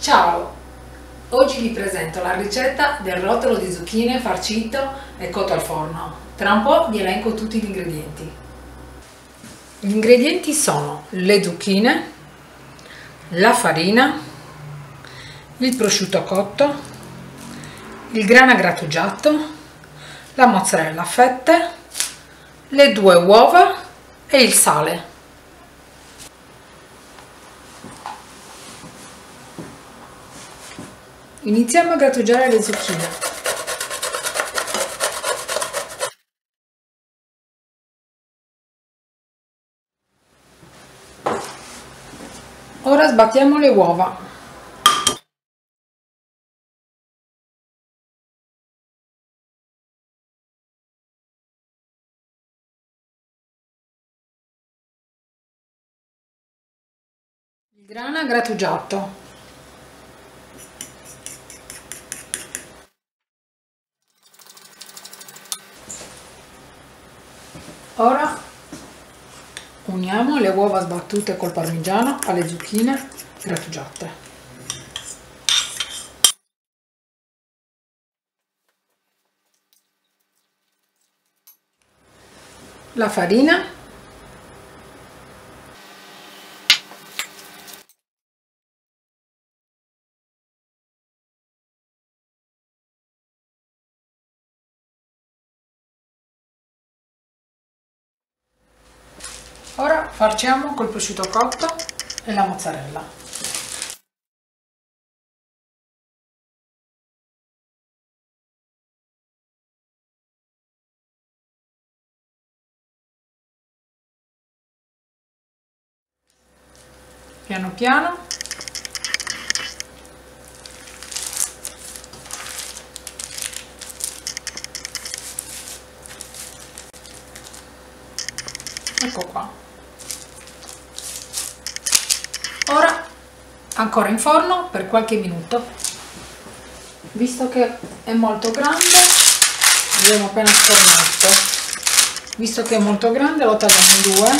Ciao! Oggi vi presento la ricetta del rotolo di zucchine farcito e cotto al forno. Tra un po' vi elenco tutti gli ingredienti. Gli ingredienti sono le zucchine, la farina, il prosciutto cotto, il grana grattugiato, la mozzarella a fette, le 2 uova e il sale. Iniziamo a grattugiare le zucchine. Ora sbattiamo le uova. Il grana grattugiato. Ora uniamo le uova sbattute col parmigiano alle zucchine grattugiate. La farina. Ora farciamo col prosciutto cotto e la mozzarella. Piano piano. Ecco qua. Ora ancora in forno per qualche minuto. Visto che è molto grande, abbiamo appena sfornato. Visto che è molto grande lo tagliamo in 2.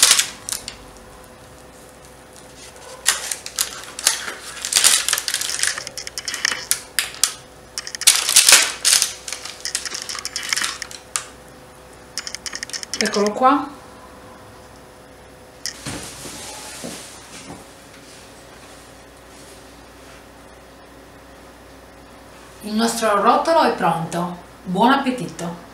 Eccolo qua. Il nostro rotolo è pronto. Buon appetito!